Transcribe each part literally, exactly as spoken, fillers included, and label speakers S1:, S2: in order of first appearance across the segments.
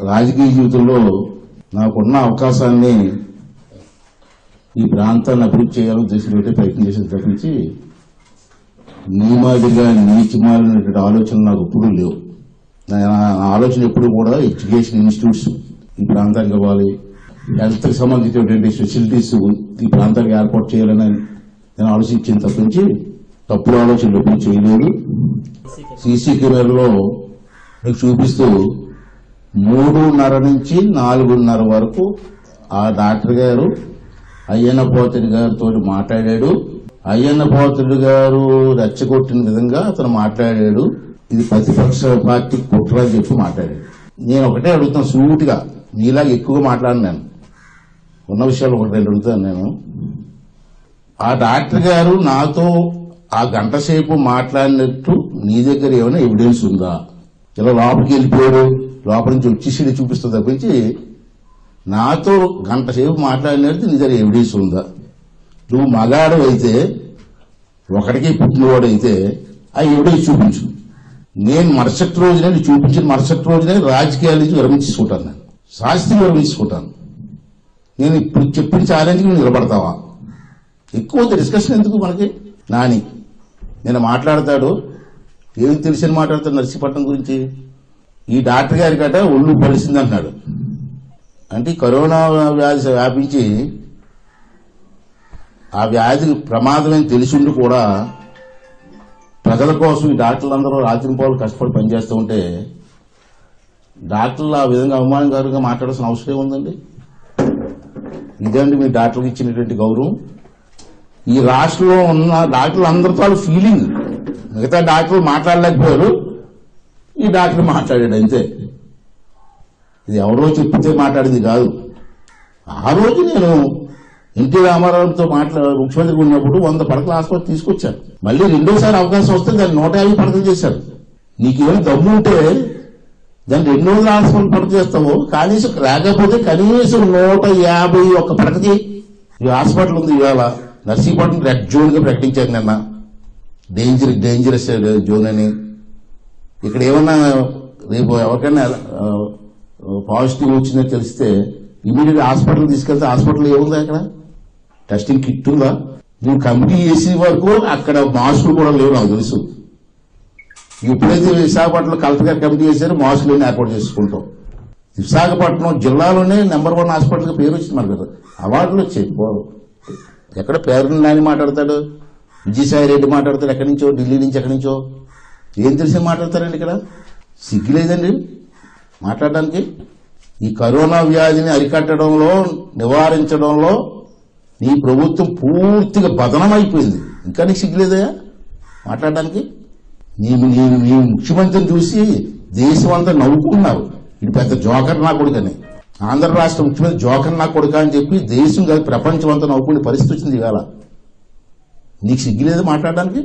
S1: రాజకీయ జీవితంలో నాకున్న అవకాశాన్ని ఈ ప్రాంతాన్ని అభివృద్ధి చేయాలని చేసినట్టే ప్రయత్నం చేసేది తప్పించి నీ మాదిరిగా నీచిమాలినటువంటి ఆలోచనలు నాకు ఎప్పుడూ లేవు. నా ఆలోచన ఎప్పుడు కూడా ఎడ్యుకేషన్ ఇన్స్టిట్యూట్స్ ఈ ప్రాంతానికి ఇవ్వాలి, హెల్త్ కి సంబంధించినటువంటి ఫెసిలిటీస్ ఈ ప్రాంతానికి ఏర్పాటు చేయాలని నేను ఆలోచించిన తప్పించి తప్పుడు ఆలోచనలు ఎప్పుడు చేయలేదు. సీసీ కెమెరాలో మీకు చూపిస్తూ మూడున్నర నుంచి నాలుగున్నర వరకు ఆ డాక్టర్ గారు అయ్యన్న పోతుడి గారితో మాట్లాడాడు. అయ్యన్న పోతుడి గారు రెచ్చగొట్టిన విధంగా అతను మాట్లాడాడు. ఇది ప్రతిపక్ష పార్టీ కుట్ర అని చెప్పి మాట్లాడాడు. నేను ఒకటే అడుగుతాను సూటిగా, నీలాగా ఎక్కువగా మాట్లాడను, నేను ఉన్న విషయాలు ఒకటి రెండు అడుగుతాను. నేను ఆ డాక్టర్ గారు నాతో ఆ గంట సేపు మాట్లాడినట్టు నీ దగ్గర ఏమైనా ఎవిడెన్స్ ఉందా? ఇలా లోపలికి వెళ్ళిపోయాడు, లోపల నుంచి వచ్చేసి చూపిస్తుంది తప్పించి నాతో గంట సేపు మాట్లాడినట్టు నీ దగ్గర ఎవిడెన్స్ ఉందా? నువ్వు మగాడు అయితే, ఒకటికి పుట్టినవాడు అయితే ఆ ఎవిడెన్స్ చూపించు. నేను మరుసటి రోజునే చూపించిన మరుసటి రోజునే రాజకీయాల నుంచి విరమించుకుంటాను, నేను శాస్త్రీయ విరమించుకుంటాను. నేను ఇప్పుడు చెప్పిన ఛాలెంజ్కి నువ్వు నిలబడతావా? ఎక్కువ డిస్కషన్ ఎందుకు మనకి? నాని నేను మాట్లాడతాడు, ఏం తెలిసిన మాట్లాడతాడు నర్సీపట్నం గురించి. ఈ డాక్టర్ గారి గట ఒళ్ళు పలిసింది అంటున్నాడు. అంటే కరోనా వ్యాధి వ్యాపించి ఆ వ్యాధి ప్రమాదమని తెలిసిండు కూడా ప్రజల కోసం ఈ డాక్టర్లందరూ రాత్రింపాలు కష్టపడి పనిచేస్తూ ఉంటే డాక్టర్లు ఆ విధంగా అవమానకరంగా మాట్లాడాల్సిన అవసరం ఉందండి? ఇదండి మీ డాక్టర్కి ఇచ్చినటువంటి గౌరవం. ఈ రాష్ట్రంలో ఉన్న డాక్టర్లు అందరితో ఫీలింగ్, మిగతా డాక్టర్లు మాట్లాడలేకపోయారు, ఈ డాక్టర్ మాట్లాడాడు అంతే. ఇది ఎవరో చెప్తే మాట్లాడింది కాదు. ఆ రోజు నేను ఎన్టీ రామారావుతో మాట్లాడ ముఖ్యమంత్రి ఉన్నప్పుడు వంద పడకల ఆసుపత్రి తీసుకొచ్చాను. మళ్ళీ రెండోసారి అవకాశం వస్తే దాన్ని నూట యాభై పడకలు చేశారు. నీకేమైనా దమ్ము ఉంటే దాన్ని రెండు వందల ఆసుపత్రులు పడక చేస్తావు, కనీసం లేకపోతే కనీసం నూట యాభై ఒక్క పడకకి ఈ హాస్పిటల్ ఉంది. ఇవాళ నర్సీపట్నం రెడ్ జోన్ గా ప్రకటించారు నిన్న, డేంజర్ డేంజరస్ జోన్ అని. ఇక్కడ ఏమన్నా రేపు ఎవరికైనా పాజిటివ్ వచ్చిందని తెలిస్తే ఇమీడియట్ హాస్పిటల్ తీసుకెళ్తే హాస్పిటల్ ఏముందా? అక్కడ టెస్టింగ్ కిట్ ఉందా? నువ్వు కమిటీ చేసే వరకు అక్కడ మాస్కులు కూడా లేవు నాకు తెలుసు. ఎప్పుడైతే విశాఖపట్నంలో కలెక్టర్ గారు కమిటీ చేశారో మాస్కులు ఏర్పాటు చేసుకుంటాం. విశాఖపట్నం జిల్లాలోనే నెంబర్ వన్ హాస్పిటల్ పేరు వచ్చింది మనకు కదా, అవార్డులు వచ్చాయి. ఎక్కడ పేరు నాని మాట్లాడతాడు, విజయసాయి రెడ్డి మాట్లాడతాడు, ఎక్కడి నుంచో ఢిల్లీ నుంచి ఎక్కడి నుంచో. ఏం తెలిసి మాట్లాడతారండి? ఇక్కడ సిగ్గులేదండి మాట్లాడడానికి. ఈ కరోనా వ్యాధిని అరికట్టడంలో నివారించడంలో నీ ప్రభుత్వం పూర్తిగా బదనమైపోయింది. ఇంకా నీకు సిగ్గులేదయా మాట్లాడడానికి? నీ నీ ముఖ్యమంత్రిని చూసి దేశం అంతా నవ్వుకున్నారు, ఇది పెద్ద జోకర్ నా కొడుకని. ఆంధ్ర రాష్ట్ర ముఖ్యమంత్రి జోకర్ నా కొడుక అని చెప్పి దేశం కాదు ప్రపంచం అంతా నవ్వుకునే పరిస్థితి వచ్చింది ఇవాళ. నీకు సిగ్గులేదు మాట్లాడడానికి?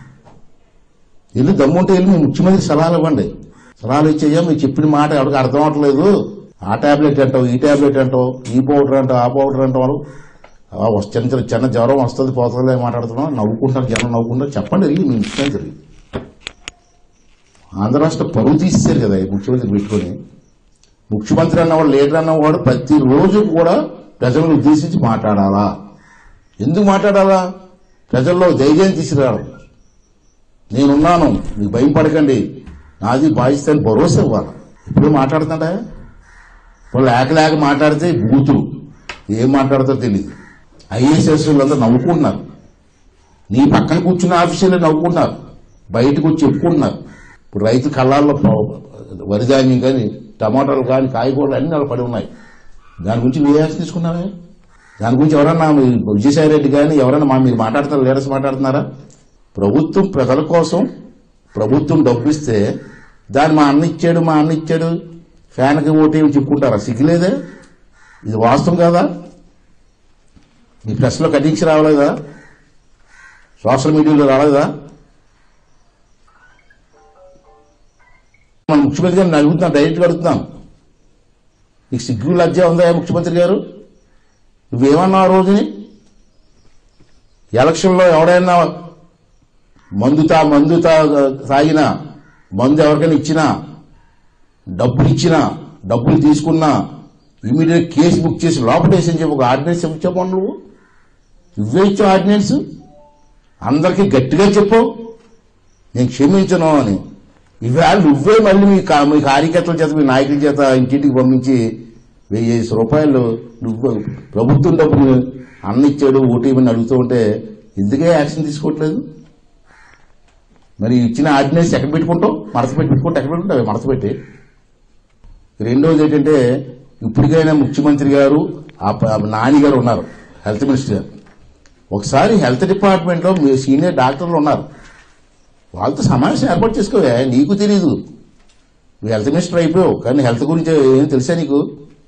S1: వెళ్ళి దమ్ముంటే వెళ్ళి మీ ముఖ్యమంత్రి సలహాలు ఇవ్వండి. సలహాలు ఇచ్చేయ్యా, మీరు చెప్పిన మాట ఎవరికి అర్థం అవట్లేదు, ఆ టాబ్లెట్ అంటావు, ఈ టాబ్లెట్ అంటావు, ఈ పౌడర్ అంటావు, ఆ పౌడర్ అంటావు, చిన్న చిన్న చిన్న జ్వరం వస్తుంది పోతుంది మాట్లాడుతున్నావు, నవ్వుకుంటారు జనం నవ్వుకుంటారు. చెప్పండి వెళ్ళి మీ ముఖ్యమంత్రి. ఆంధ్ర రాష్ట్ర పరువు తీసేశారు కదా ముఖ్యమంత్రి పెట్టుకుని. ముఖ్యమంత్రి అన్నవాడు లీడర్ అన్నవాడు ప్రతిరోజు కూడా ప్రజలను ఉద్దేశించి మాట్లాడాలా? ఎందుకు మాట్లాడాలా? ప్రజల్లో ధైర్యం తీసుకురావడం. నేనున్నాను, మీకు భయం పడకండి, నాది బాధిస్తాను భరోసా ఇవ్వాలి. ఇప్పుడు మాట్లాడుతుంటా వాళ్ళు లేక లేక మాట్లాడితే బూతులు ఏం మాట్లాడతారో తెలియదు. ఐఏఎస్ వాళ్ళందరూ నవ్వుకుంటున్నారు, నీ పక్కన కూర్చున్న ఆఫీసర్లు నవ్వుకుంటున్నారు, బయటకు వచ్చి చెప్పుకుంటున్నారు. ఇప్పుడు రైతు కళ్ళాల్లో వరిధాన్యం కానీ టమాటాలు కానీ కాయగూరలు అన్ని వాళ్ళు పడి ఉన్నాయి. దాని గురించి మీరు యాక్షన్ తీసుకున్నావే? దాని గురించి ఎవరన్నా విజయసాయి రెడ్డి కానీ ఎవరైనా మా మీరు మాట్లాడతారు, లీడర్స్ మాట్లాడుతున్నారా? ప్రభుత్వం ప్రజల కోసం ప్రభుత్వం డబ్బు ఇస్తే దాన్ని మా అన్న ఇచ్చాడు మా అన్న ఇచ్చాడు ఫ్యాన్కి ఓటేమి చెప్పుకుంటారా? సిగ్గులేదే? ఇది వాస్తవం కాదా? మీ ప్రెస్లో కటింగ్స్ రావలేదా? సోషల్ మీడియాలో రాలేదా? మన ముఖ్యమంత్రి గారిని అడుగుతున్నాం, డైరెక్ట్గా అడుగుతున్నాం, నీకు సిగ్గు లజ్జ ఉందా ముఖ్యమంత్రి గారు? నువ్వేమన్నావు ఆ రోజుని? ఎలక్షన్లో ఎవడైనా మందు తా మందు తా తాగినా, మందు ఎవరికైనా ఇచ్చినా, డబ్బులు ఇచ్చినా డబ్బులు తీసుకున్నా ఇమీడియట్ కేసు బుక్ చేసి లోపటేసని చెప్పి ఒక ఆర్డినెన్స్ ఇచ్చావు నువ్వు. నువ్వే ఇచ్చావు ఆర్డినెన్స్. అందరికీ గట్టిగా చెప్పావు నేను క్షమించను అని. ఇవాళ నువ్వే మళ్ళీ మీ మీ కార్యకర్తల చేత మీ నాయకుల చేత ఇంటింటికి పంపించి వెయ్యి రూపాయలు నువ్వు ప్రభుత్వం డబ్బులు అన్న ఇచ్చాడు ఓటీమని అడుగుతూ ఉంటే ఎందుకే యాక్షన్ తీసుకోవట్లేదు? మరి ఇచ్చిన ఆర్డినెన్స్ ఎక్కడ పెట్టుకుంటావు? మడత పెట్టి పెట్టుకుంటే ఎక్కడ పెట్టుకుంటావు? మడత పెట్టి. రెండోది ఏంటంటే ఇప్పటికైనా ముఖ్యమంత్రి గారు నాని గారు ఉన్నారు హెల్త్ మినిస్టర్ గారు, ఒకసారి హెల్త్ డిపార్ట్మెంట్ లో మీ సీనియర్ డాక్టర్లు ఉన్నారు, వాళ్ళతో సమావేశం ఏర్పాటు చేసుకోవే. నీకు తెలీదు, నువ్వు హెల్త్ మినిస్టర్ అయిపోయావు కానీ హెల్త్ గురించి ఏం తెలుసా నీకు?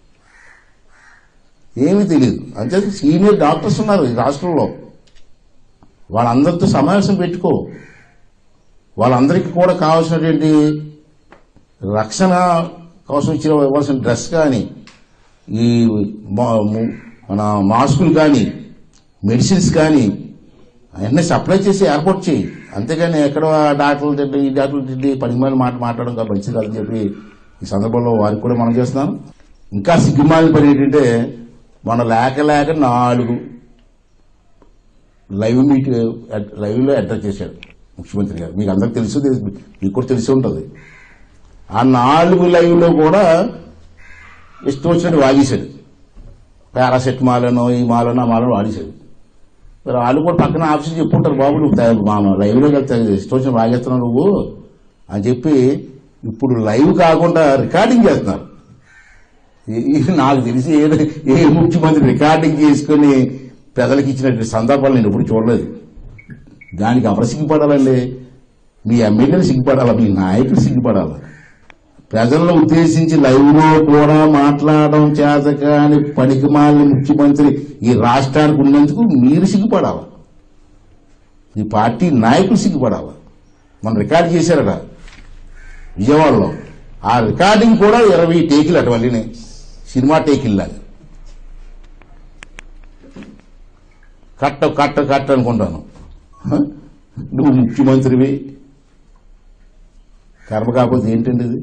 S1: ఏమీ తెలియదు. అంతే సీనియర్ డాక్టర్స్ ఉన్నారు ఈ రాష్ట్రంలో, వాళ్ళందరితో సమావేశం పెట్టుకో. వాళ్ళందరికీ కూడా కావాల్సినటువంటి రక్షణ కోసం ఇచ్చిన ఇవ్వాల్సిన డ్రెస్ కానీ ఈ మన మాస్కులు కానీ మెడిసిన్స్ కానీ అవన్నీ సప్లై చేసి ఏర్పాటు చేయి. అంతేగాని ఎక్కడ డాక్టర్లు తింటే ఈ డాక్టర్లు తింటే పది మంది మాట మాట్లాడడం కాదు మంచిది కాదని చెప్పి ఈ సందర్భంలో వారికి కూడా మనం చేస్తున్నాను. ఇంకా సిగ్గుమాలిన పని ఏంటంటే మన లేక లేక నాలుగు లైవ్ మీట్ లైవ్ లో అడ్రస్ చేశాడు ముఖ్యమంత్రి గారు. మీకు అందరికి తెలుసు, మీకు కూడా తెలిసి ఉంటుంది. ఆ నాలుగు లైవ్ లో కూడా ఇష్టం వచ్చినట్టు వాగేశాడు. పారాసెటమాలను ఈ మాలను ఆ మాలను వాడేశాడు. మరి వాళ్ళు కూడా పక్కన ఆఫీసులు చెప్పుకుంటారు, బాబు నువ్వు మా లైవ్ లోకి వెళ్తే ఇష్టం వచ్చిన వాగేస్తున్నావు నువ్వు అని చెప్పి ఇప్పుడు లైవ్ కాకుండా రికార్డింగ్ చేస్తున్నారు. నాకు తెలిసి ఏ ఏ ముఖ్యమంత్రి రికార్డింగ్ చేసుకుని ప్రజలకు ఇచ్చినటువంటి సందర్భాలు నేను ఎప్పుడు చూడలేదు. దానికి ఎవరు సిగ్గుపడాలండి? మీ ఎమ్మెల్యేలు సిగ్గుపడాలా, మీ నాయకులు సిగ్గుపడాలా? ప్రజలను ఉద్దేశించి లైవ్ లో కూడా మాట్లాడడం చేత కాని పనికిమాలిన ముఖ్యమంత్రి ఈ రాష్ట్రానికి ఉన్నందుకు మీరు సిగ్గుపడాలా, మీ పార్టీ నాయకులు సిగ్గుపడాలా. మనం రికార్డు చేశారట విజయవాడలో, ఆ రికార్డింగ్ కూడా ఇరవై టేకులు అటు మళ్ళీ సినిమా టేకిల్లాగా కట్ట కట్ట కట్ట అనుకుంటాను. నువ్వు ముఖ్యమంత్రివి, కర్మ కాకపోతే ఏంటండి ఇది?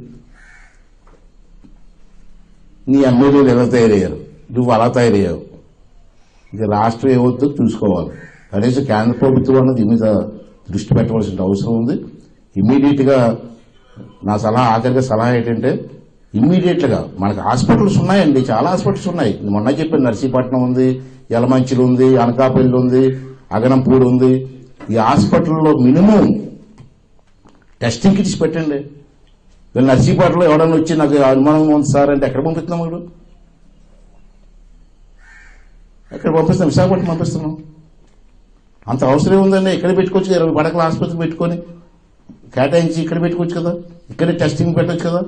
S1: నీ ఎమ్మెల్యేలు ఎలా తయారయ్యారు, నువ్వు అలా తయారయ్యావు. ఇక రాష్ట్రం ఏమవుతుందో చూసుకోవాలి. కనీసం కేంద్ర ప్రభుత్వం అన్నది దీని మీద దృష్టి పెట్టవలసిన అవసరం ఉంది. ఇమ్మీడియట్ గా నా సలహా, ఆఖరిగా సలహా ఏంటంటే ఇమ్మీడియట్ గా మనకు హాస్పిటల్స్ ఉన్నాయండి, చాలా హాస్పిటల్స్ ఉన్నాయి. మొన్న చెప్పాను నర్సీపట్నం ఉంది, యలమంచిలు ఉంది, అనకాపల్లి ఉంది, అగనంపూడి ఉంది. ఈ హాస్పిటల్లో మినిమం టెస్టింగ్ కిట్స్ పెట్టండి. వీళ్ళు నర్సీపట్నంలో ఎవడన్నా వచ్చి నాకు అనుమానం ఉంది సార్ అంటే ఎక్కడ పంపిస్తున్నాం? ఇప్పుడు ఎక్కడ పంపిస్తాం? విశాఖపట్నం పంపిస్తున్నాం. అంత అవసరం ఉందండి. ఇక్కడ పెట్టుకోవచ్చు, ఇరవై పడకల ఆసుపత్రి పెట్టుకొని కేటాయించి ఇక్కడ పెట్టుకోవచ్చు కదా, ఇక్కడే టెస్టింగ్ పెట్టచ్చు కదా.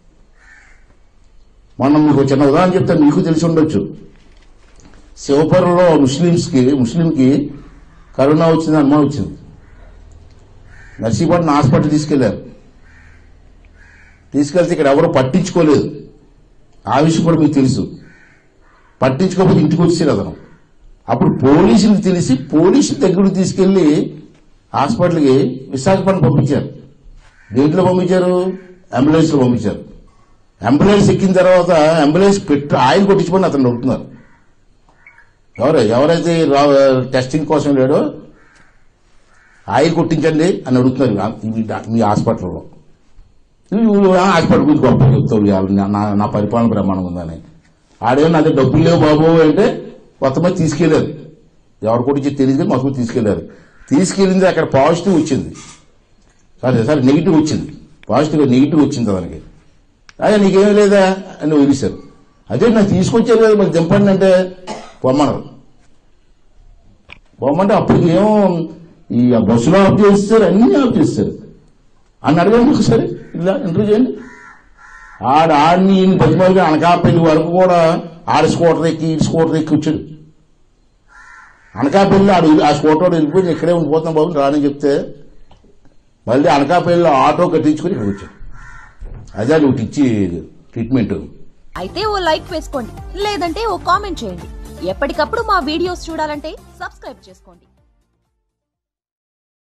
S1: మనం మీకు చిన్న ఉదాహరణ చెప్తాను, మీకు తెలిసి ఉండొచ్చు. శివపురంలో ముస్లింస్కి ముస్లింకి కరోనా వచ్చింది, అనుమానం వచ్చింది. నర్సీపట్నం హాస్పిటల్ తీసుకెళ్లారు. తీసుకెళ్తే ఇక్కడ ఎవరు పట్టించుకోలేదు. ఆ విషయం కూడా మీకు తెలుసు. పట్టించుకోకపోతే ఇంటికి వచ్చేసాడు అతను. అప్పుడు పోలీసులకు తెలిసి పోలీసుల దగ్గరకు తీసుకెళ్లి హాస్పిటల్కి విశాఖపట్నం పంపించారు. దేంట్లో పంపించారు? అంబులెన్స్ లో పంపించారు. అంబులెన్స్ ఎక్కిన తర్వాత అంబులెన్స్ పెట్టి ఆయిల్ కొట్టించుకొని అతను నడుపుతున్నారు. ఎవరు ఎవరైతే టెస్టింగ్ కోసం లేడో ఆయిల్ కొట్టించండి అని అడుగుతున్నారు మీ హాస్పిటల్లో. హాస్పిటల్ గురించి గొప్ప చెప్తావు, నా పరిపాలన బ్రహ్మాండం ఉందని. ఆడేమో నా దగ్గర డబ్బులు లేవు బాబు అంటే మొత్తమే తీసుకెళ్లారు. ఎవరు కొట్టించి తెలియదు, మొత్తం తీసుకెళ్లారు. తీసుకెళ్ళింది అక్కడ పాజిటివ్ వచ్చింది, సరే సరే నెగిటివ్ వచ్చింది. పాజిటివ్ నెగిటివ్ వచ్చింది దానికి. అదే నీకేమీ లేదా అని వదిలేశారు. అదే నాకు తీసుకొచ్చారు కదా మరి దింపండి అంటే పొమ్మన్నారు. పొమ్మంటే అప్పటికి ఏమో ఈ బస్సులో ఆఫ్ చేస్తారు, అన్ని ఆఫ్ చేస్తారు అని అడగండి ఒకసారి, ఇలా ఇంటర్వ్యూ చేయండి. ఆడ ఆడిని ఈయన బతిమాలుగా అనకాపల్లి వరకు కూడా ఆడ స్కూటర్ ఎక్కి ఈ స్కూటర్ ఎక్కి వచ్చాడు. అనకాపల్లి ఆడు ఆ స్కూటర్ వెళ్ళిపోయి ఇక్కడే ఉండిపోతాం బాబు రాని చెప్తే మళ్ళీ అనకాపల్లిలో ఆటో కట్టించుకుని ఇక్కడికి వచ్చాడు. అదే నువ్వు ఇచ్చి ట్రీట్మెంట్.
S2: అయితే ఓ లైక్ వేసుకోండి, లేదంటే ఓ కామెంట్ చేయండి. ఎప్పటికప్పుడు మా వీడియోస్ చూడాలంటే సబ్స్క్రైబ్ చేసుకోండి.